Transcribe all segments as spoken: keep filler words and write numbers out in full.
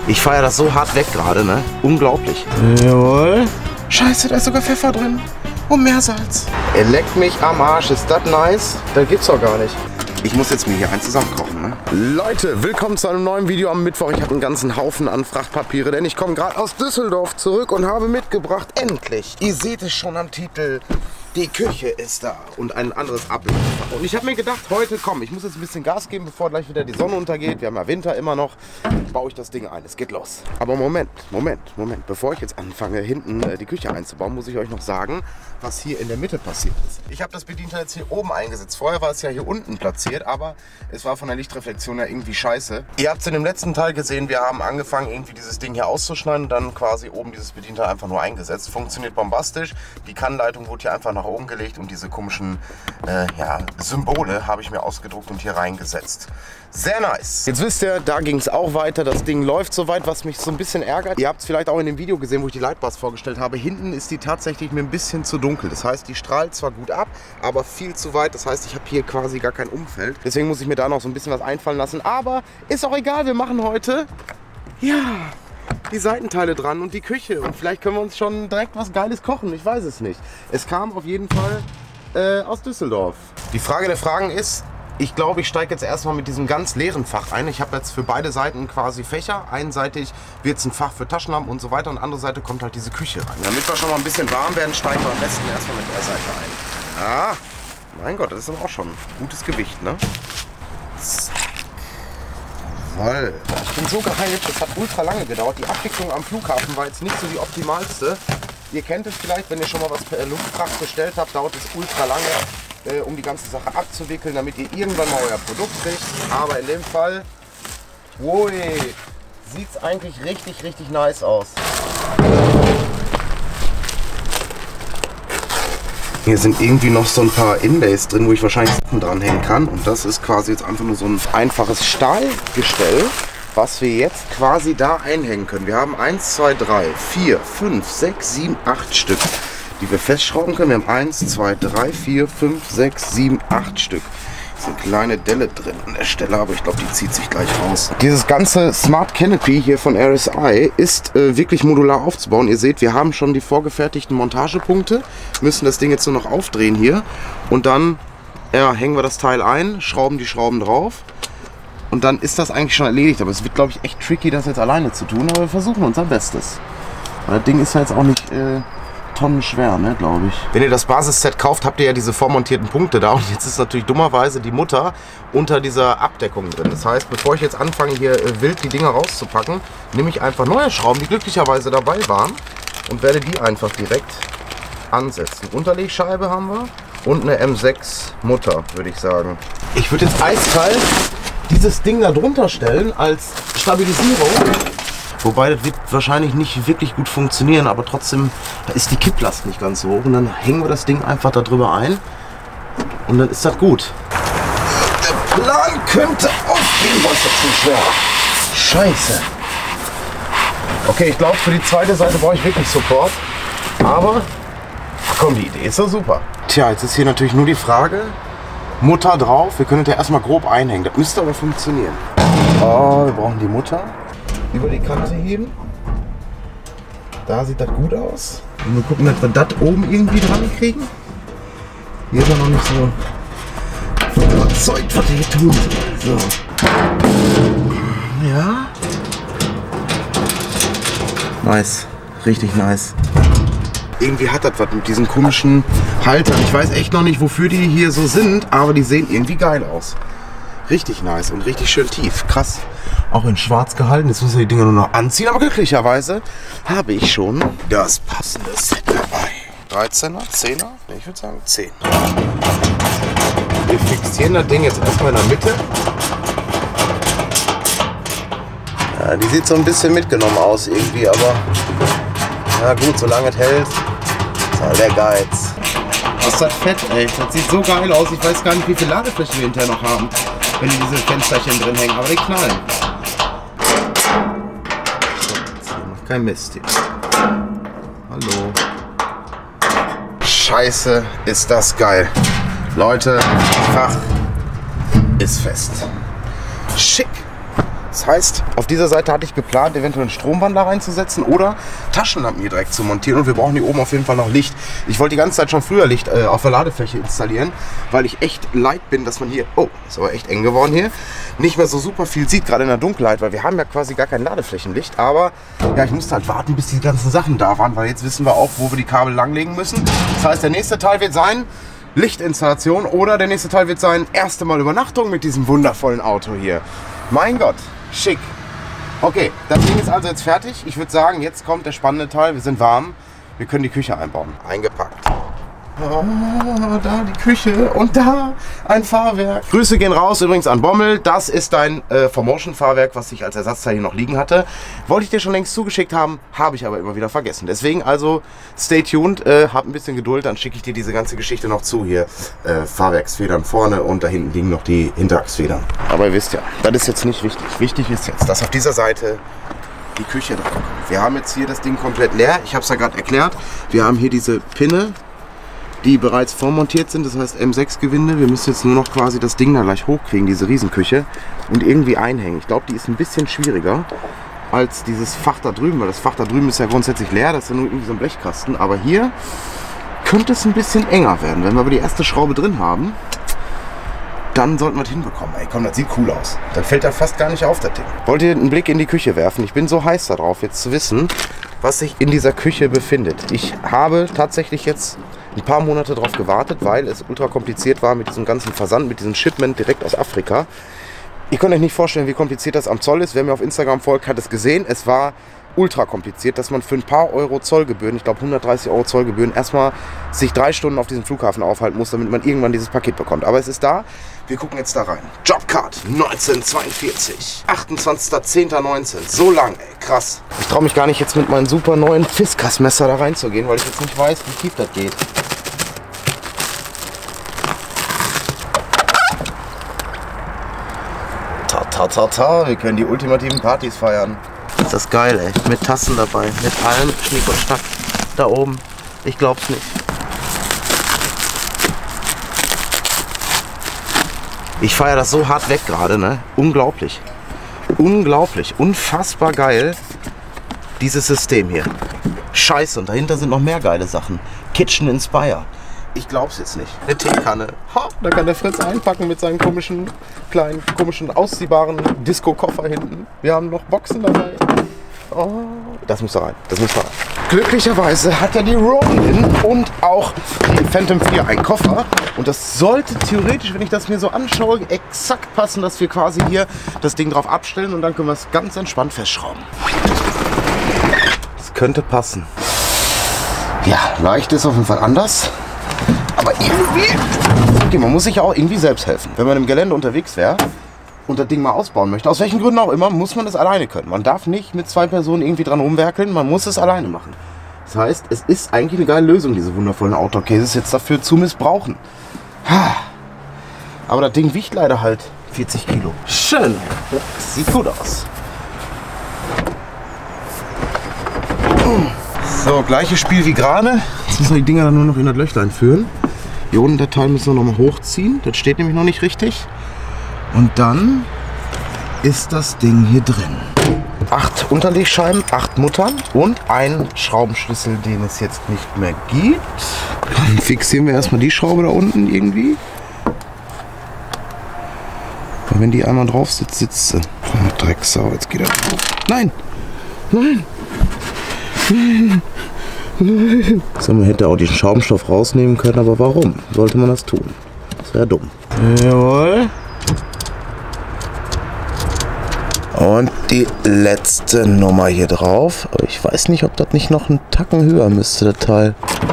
Ich feiere das so hart weg gerade, ne? Unglaublich. Jawohl. Scheiße, da ist sogar Pfeffer drin. Und Meersalz. Er leckt mich am Arsch. Ist das nice? Das gibt's doch gar nicht. Ich muss jetzt mir hier eins zusammenkochen, ne? Leute, willkommen zu einem neuen Video am Mittwoch. Ich habe einen ganzen Haufen an Frachtpapiere, denn ich komme gerade aus Düsseldorf zurück und habe mitgebracht, endlich, ihr seht es schon am Titel, die Küche ist da und ein anderes Ablauf. Und ich habe mir gedacht, heute, komm, ich muss jetzt ein bisschen Gas geben, bevor gleich wieder die Sonne untergeht. Wir haben ja Winter immer noch. Baue ich das Ding ein. Es geht los. Aber Moment, Moment, Moment. Bevor ich jetzt anfange, hinten äh, die Küche einzubauen, muss ich euch noch sagen, was hier in der Mitte passiert ist. Ich habe das Bedienteil jetzt hier oben eingesetzt. Vorher war es ja hier unten platziert, aber es war von der Lichtreflexion ja irgendwie scheiße. Ihr habt es in dem letzten Teil gesehen, wir haben angefangen, irgendwie dieses Ding hier auszuschneiden und dann quasi oben dieses Bedienteil einfach nur eingesetzt. Funktioniert bombastisch. Die Kannleitung wurde hier einfach nach oben gelegt und diese komischen äh, ja, Symbole habe ich mir ausgedruckt und hier reingesetzt. Sehr nice. Jetzt wisst ihr, da ging es auch weiter. Das Ding läuft soweit, was mich so ein bisschen ärgert. Ihr habt es vielleicht auch in dem Video gesehen, wo ich die Lightbars vorgestellt habe. Hinten ist die tatsächlich mir ein bisschen zu dunkel. Das heißt, die strahlt zwar gut ab, aber viel zu weit. Das heißt, ich habe hier quasi gar kein Umfeld. Deswegen muss ich mir da noch so ein bisschen was einfallen lassen. Aber ist auch egal, wir machen heute, ja, die Seitenteile dran und die Küche. Und vielleicht können wir uns schon direkt was Geiles kochen. Ich weiß es nicht. Es kam auf jeden Fall äh, aus Düsseldorf. Die Frage der Fragen ist, ich glaube, ich steige jetzt erstmal mit diesem ganz leeren Fach ein. Ich habe jetzt für beide Seiten quasi Fächer. Einseitig wird es ein Fach für Taschenlampen und so weiter und andere Seite kommt halt diese Küche rein. Damit wir schon mal ein bisschen warm werden, steigen wir am besten erstmal mit der Seite ein. Ah, mein Gott, das ist aber auch schon gutes Gewicht, ne? Jawohl. Ich bin so gehypt, es hat ultra lange gedauert. Die Abwicklung am Flughafen war jetzt nicht so die optimalste. Ihr kennt es vielleicht, wenn ihr schon mal was per Luftfracht bestellt habt, dauert es ultra lange, äh, um die ganze Sache abzuwickeln, damit ihr irgendwann mal euer Produkt kriegt. Aber in dem Fall, wow, sieht es eigentlich richtig, richtig nice aus. Hier sind irgendwie noch so ein paar Inlays drin, wo ich wahrscheinlich Sachen dranhängen kann. Und das ist quasi jetzt einfach nur so ein einfaches Stahlgestell, was wir jetzt quasi da einhängen können. Wir haben eins, zwei, drei, vier, fünf, sechs, sieben, acht Stück, die wir festschrauben können. Wir haben eins, zwei, drei, vier, fünf, sechs, sieben, acht Stück. Da ist eine kleine Delle drin an der Stelle, aber ich glaube, die zieht sich gleich raus. Dieses ganze Smart Canopy hier von R S I ist äh, wirklich modular aufzubauen. Ihr seht, wir haben schon die vorgefertigten Montagepunkte, müssen das Ding jetzt nur noch aufdrehen hier und dann ja, hängen wir das Teil ein, schrauben die Schrauben drauf. Und dann ist das eigentlich schon erledigt. Aber es wird, glaube ich, echt tricky, das jetzt alleine zu tun. Aber wir versuchen unser Bestes. Weil das Ding ist ja jetzt auch nicht äh, tonnenschwer, ne, glaube ich. Wenn ihr das Basisset kauft, habt ihr ja diese vormontierten Punkte da. Und jetzt ist natürlich dummerweise die Mutter unter dieser Abdeckung drin. Das heißt, bevor ich jetzt anfange, hier äh, wild die Dinger rauszupacken, nehme ich einfach neue Schrauben, die glücklicherweise dabei waren. Und werde die einfach direkt ansetzen. Unterlegscheibe haben wir. Und eine M sechs Mutter, würde ich sagen. Ich würde jetzt eiskalt dieses Ding da drunter stellen als Stabilisierung. Wobei das wird wahrscheinlich nicht wirklich gut funktionieren, aber trotzdem ist die Kipplast nicht ganz so hoch. Und dann hängen wir das Ding einfach da drüber ein und dann ist das gut. Der Plan könnte aufgehen, was das zu schwer. Scheiße. Okay, ich glaube, für die zweite Seite brauche ich wirklich Support. Aber, ach komm, die Idee ist doch super. Tja, jetzt ist hier natürlich nur die Frage, Mutter drauf. Wir können das ja erstmal grob einhängen. Das müsste aber funktionieren. Oh, wir brauchen die Mutter. Über die Kante heben. Da sieht das gut aus. Und wir gucken, dass wir das oben irgendwie dran kriegen. Hier ist er noch nicht so überzeugt, was wir hier tun. So. Ja. Nice. Richtig nice. Irgendwie hat das was mit diesen komischen Haltern. Ich weiß echt noch nicht, wofür die hier so sind, aber die sehen irgendwie geil aus. Richtig nice und richtig schön tief. Krass. Auch in schwarz gehalten. Jetzt müssen wir die Dinger nur noch anziehen. Aber glücklicherweise habe ich schon das passende Set dabei. dreizehner, zehner? Nee, ich würde sagen zehn. Wir fixieren das Ding jetzt erstmal in der Mitte. Ja, die sieht so ein bisschen mitgenommen aus irgendwie, aber na gut, solange es hält, ist halt der Geiz. Was ist das Fett, ey? Das sieht so geil aus. Ich weiß gar nicht, wie viel Ladefläche wir hinterher noch haben, wenn die diese Fensterchen drin hängen. Aber die knallen. So, jetzt hier noch kein Mist hier. Hallo. Scheiße, ist das geil. Leute, das Fach ist fest. Schick. Das heißt, auf dieser Seite hatte ich geplant, eventuell einen Stromwandler reinzusetzen oder Taschenlampen hier direkt zu montieren. Und wir brauchen hier oben auf jeden Fall noch Licht. Ich wollte die ganze Zeit schon früher Licht äh, auf der Ladefläche installieren, weil ich echt leid bin, dass man hier, oh, ist aber echt eng geworden hier, nicht mehr so super viel sieht, gerade in der Dunkelheit, weil wir haben ja quasi gar kein Ladeflächenlicht. Aber ja, ich musste halt warten, bis die ganzen Sachen da waren, weil jetzt wissen wir auch, wo wir die Kabel langlegen müssen. Das heißt, der nächste Teil wird sein Lichtinstallation oder der nächste Teil wird sein erste Mal Übernachtung mit diesem wundervollen Auto hier. Mein Gott, schick. Okay, das Ding ist also jetzt fertig. Ich würde sagen, jetzt kommt der spannende Teil. Wir sind warm. Wir können die Küche einbauen. Eingepackt. Oh, da die Küche und da ein Fahrwerk. Grüße gehen raus übrigens an Bommel. Das ist dein äh, four motion Fahrwerk, was ich als Ersatzteil hier noch liegen hatte. Wollte ich dir schon längst zugeschickt haben, habe ich aber immer wieder vergessen. Deswegen also stay tuned, äh, hab ein bisschen Geduld, dann schicke ich dir diese ganze Geschichte noch zu. Hier äh, Fahrwerksfedern vorne und da hinten liegen noch die Hinterachsfedern. Aber ihr wisst ja, das ist jetzt nicht wichtig. Wichtig ist jetzt, dass auf dieser Seite die Küche dran kommt. Wir haben jetzt hier das Ding komplett leer. Ich habe es ja gerade erklärt. Wir haben hier diese Pinne, die bereits vormontiert sind, das heißt M sechs Gewinde. Wir müssen jetzt nur noch quasi das Ding da gleich hochkriegen, diese Riesenküche, und irgendwie einhängen. Ich glaube, die ist ein bisschen schwieriger als dieses Fach da drüben, weil das Fach da drüben ist ja grundsätzlich leer, das ist ja nur irgendwie so ein Blechkasten. Aber hier könnte es ein bisschen enger werden. Wenn wir aber die erste Schraube drin haben, dann sollten wir es hinbekommen. Ey, komm, das sieht cool aus. Dann fällt da fast gar nicht auf, das Ding. Wollt ihr einen Blick in die Küche werfen? Ich bin so heiß darauf, jetzt zu wissen, was sich in dieser Küche befindet. Ich habe tatsächlich jetzt ein paar Monate darauf gewartet, weil es ultra kompliziert war mit diesem ganzen Versand, mit diesem Shipment direkt aus Afrika. Ihr könnt euch nicht vorstellen, wie kompliziert das am Zoll ist. Wer mir auf Instagram folgt, hat es gesehen. Es war ultra kompliziert, dass man für ein paar Euro Zollgebühren, ich glaube hundertdreißig Euro Zollgebühren, erstmal sich drei Stunden auf diesem Flughafen aufhalten muss, damit man irgendwann dieses Paket bekommt. Aber es ist da. Wir gucken jetzt da rein. Jobcard neunzehnhundertzweiundvierzig. achtundzwanzigster zehnter neunzehn. So lang, ey. Krass. Ich traue mich gar nicht jetzt mit meinem super neuen Fiskas-Messer da reinzugehen, weil ich jetzt nicht weiß, wie tief das geht. Ta ta ta ta. Wir können die ultimativen Partys feiern. Ist das geil, ey. Mit Tassen dabei. Mit allem Schnick und Schnack. Da oben. Ich glaub's nicht. Ich feiere das so hart weg gerade, ne? Unglaublich. Unglaublich. Unfassbar geil. Dieses System hier. Scheiße, und dahinter sind noch mehr geile Sachen. Kitchen Inspire. Ich glaub's jetzt nicht. Eine Teekanne. Ha, da kann der Fritz einpacken mit seinen komischen, kleinen, komischen, ausziehbaren Disco-Koffer hinten. Wir haben noch Boxen dabei. Oh, das muss da rein. Das muss da rein. Glücklicherweise hat ja die Ronin und auch die Phantom vier einen Koffer. Und das sollte theoretisch, wenn ich das mir so anschaue, exakt passen, dass wir quasi hier das Ding drauf abstellen und dann können wir es ganz entspannt festschrauben. Das könnte passen. Ja, leicht ist auf jeden Fall anders. Aber irgendwie, okay, man muss sich ja auch irgendwie selbst helfen. Wenn man im Gelände unterwegs wäre und das Ding mal ausbauen möchte, aus welchen Gründen auch immer, muss man das alleine können. Man darf nicht mit zwei Personen irgendwie dran rumwerkeln, man muss es alleine machen. Das heißt, es ist eigentlich eine geile Lösung, diese wundervollen Outdoor-Cases jetzt dafür zu missbrauchen. Aber das Ding wiegt leider halt vierzig Kilo. Schön, sieht gut aus. So, gleiches Spiel wie gerade. Jetzt müssen wir die Dinger dann nur noch in das Löchlein führen. Hier unten der Teil müssen wir noch mal hochziehen. Das steht nämlich noch nicht richtig. Und dann ist das Ding hier drin. Acht Unterlegscheiben, acht Muttern und ein Schraubenschlüssel, den es jetzt nicht mehr gibt. Dann fixieren wir erstmal die Schraube da unten irgendwie. Und wenn die einmal drauf sitzt, sitzt sie. Oh, Drecksau, jetzt geht er drauf. Nein! Nein! Nein! Nein! So, man hätte auch diesen Schaumstoff rausnehmen können, aber warum sollte man das tun? Das wäre dumm. Jawohl. Und die letzte Nummer hier drauf. Aber ich weiß nicht, ob das nicht noch einen Tacken höher müsste, der Teil.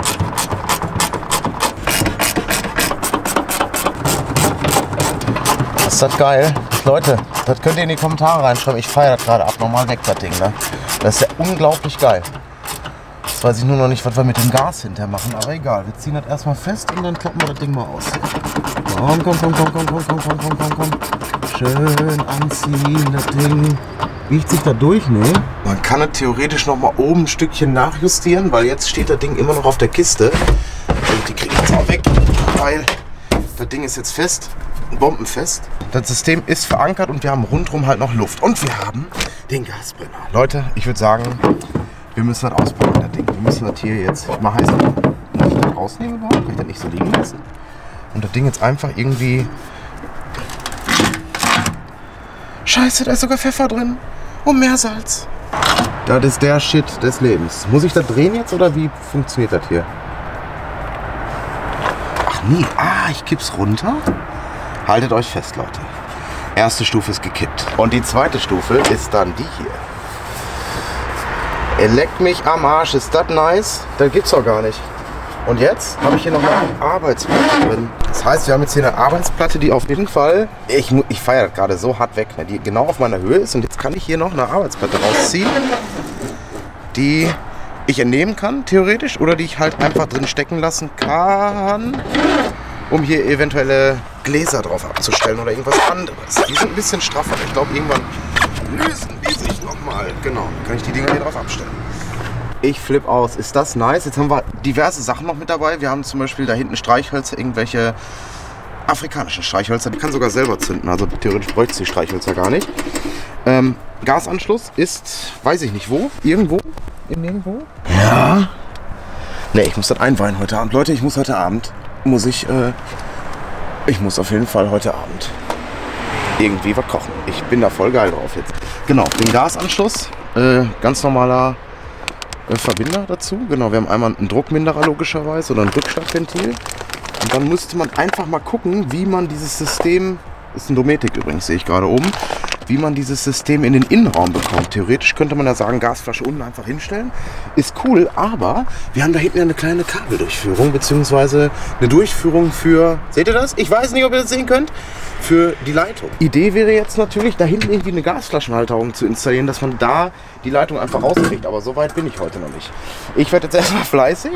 Ist das geil? Leute, das könnt ihr in die Kommentare reinschreiben. Ich feiere das gerade abnormal weg, das Ding, ne? Das ist ja unglaublich geil. Jetzt weiß ich nur noch nicht, was wir mit dem Gas hinterher machen, aber egal. Wir ziehen das erstmal fest und dann kloppen wir das Ding mal aus. Komm, komm, komm, komm, komm, komm, komm, komm, komm, komm, komm. Schön anziehen, das Ding. Biegt sich da durch, ne? Man kann es theoretisch noch mal oben ein Stückchen nachjustieren, weil jetzt steht das Ding immer noch auf der Kiste. Und die kriegen wir jetzt auch weg, weil das Ding ist jetzt fest. bombenfest. Das System ist verankert und wir haben rundherum halt noch Luft. Und wir haben den Gasbrenner. Leute, ich würde sagen, wir müssen das auspacken, das Ding. Wir müssen das hier jetzt mal heiß machen. Muss ich das rausnehmen überhaupt? Kann ich das nicht so liegen lassen? Und das Ding jetzt einfach irgendwie... Scheiße, da ist sogar Pfeffer drin. Und Meersalz. Das ist der Shit des Lebens. Muss ich das drehen jetzt oder wie funktioniert das hier? Ach nee, ah, ich kipp's runter. Haltet euch fest, Leute. Erste Stufe ist gekippt. Und die zweite Stufe ist dann die hier. Er leckt mich am Arsch. Ist das nice? Das gibt's doch gar nicht. Und jetzt habe ich hier noch eine Arbeitsplatte drin. Das heißt, wir haben jetzt hier eine Arbeitsplatte, die auf jeden Fall, ich, ich feiere das gerade so hart weg, ne, die genau auf meiner Höhe ist. Und jetzt kann ich hier noch eine Arbeitsplatte rausziehen, die ich entnehmen kann, theoretisch, oder die ich halt einfach drin stecken lassen kann, um hier eventuelle Gläser drauf abzustellen oder irgendwas anderes. Die sind ein bisschen straffer. Ich glaube, irgendwann lösen die sich nochmal. Genau, kann ich die Dinger hier drauf abstellen. Ich flippe aus. Ist das nice? Jetzt haben wir diverse Sachen noch mit dabei. Wir haben zum Beispiel da hinten Streichhölzer, irgendwelche afrikanischen Streichhölzer. Die kann sogar selber zünden. Also theoretisch bräuchte die Streichhölzer gar nicht. Ähm, Gasanschluss ist, weiß ich nicht wo. Irgendwo? Irgendwo? Ja. Ne, ich muss das einweihen heute Abend. Leute, ich muss heute Abend, muss ich, äh, ich muss auf jeden Fall heute Abend irgendwie was kochen. Ich bin da voll geil drauf jetzt. Genau, den Gasanschluss. Äh, ganz normaler Verbinder dazu. Genau, wir haben einmal einen Druckminderer logischerweise oder ein Rückschlagventil. Und dann müsste man einfach mal gucken, wie man dieses System, ist ein Dometic übrigens, sehe ich gerade oben, wie man dieses System in den Innenraum bekommt. Theoretisch könnte man ja sagen, Gasflasche unten einfach hinstellen. Ist cool, aber wir haben da hinten eine kleine Kabeldurchführung, beziehungsweise eine Durchführung für, seht ihr das? Ich weiß nicht, ob ihr das sehen könnt, für die Leitung. Idee wäre jetzt natürlich, da hinten irgendwie eine Gasflaschenhalterung zu installieren, dass man da die Leitung einfach rauskriegt. Aber so weit bin ich heute noch nicht. Ich werde jetzt erstmal fleißig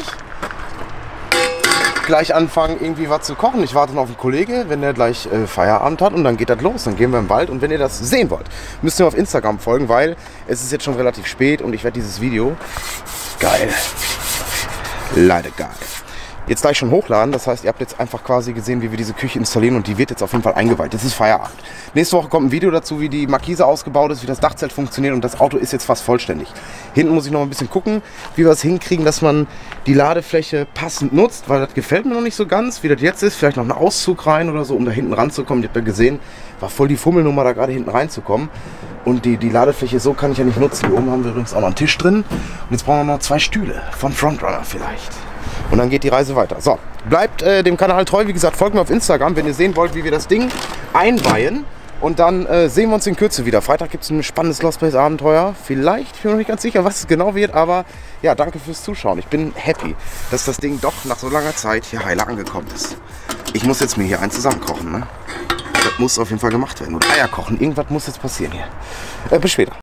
gleich anfangen, irgendwie was zu kochen. Ich warte noch auf einen Kollege, wenn der gleich äh, Feierabend hat, und dann geht das los. Dann gehen wir im Wald, und wenn ihr das sehen wollt, müsst ihr auf Instagram folgen, weil es ist jetzt schon relativ spät und ich werde dieses Video, geil, leider geil, jetzt gleich schon hochladen. Das heißt, ihr habt jetzt einfach quasi gesehen, wie wir diese Küche installieren, und die wird jetzt auf jeden Fall eingeweiht. Jetzt ist Feierabend. Nächste Woche kommt ein Video dazu, wie die Markise ausgebaut ist, wie das Dachzelt funktioniert, und das Auto ist jetzt fast vollständig. Hinten muss ich noch ein bisschen gucken, wie wir es hinkriegen, dass man die Ladefläche passend nutzt, weil das gefällt mir noch nicht so ganz, wie das jetzt ist. Vielleicht noch einen Auszug rein oder so, um da hinten ranzukommen. Ihr habt ja gesehen, war voll die Fummelnummer, da gerade hinten reinzukommen. Und die, die Ladefläche so kann ich ja nicht nutzen. Hier oben haben wir übrigens auch noch einen Tisch drin. Und jetzt brauchen wir noch zwei Stühle von Frontrunner vielleicht. Und dann geht die Reise weiter. So, bleibt äh, dem Kanal treu. Wie gesagt, folgt mir auf Instagram, wenn ihr sehen wollt, wie wir das Ding einweihen. Und dann äh, sehen wir uns in Kürze wieder. Freitag gibt es ein spannendes Lost Place Abenteuer. Vielleicht, ich bin noch nicht ganz sicher, was es genau wird. Aber ja, danke fürs Zuschauen. Ich bin happy, dass das Ding doch nach so langer Zeit hier heile angekommen ist. Ich muss jetzt mir hier einen zusammenkochen, ne? Das muss auf jeden Fall gemacht werden. Und Eier kochen. Irgendwas muss jetzt passieren hier. Äh, bis später.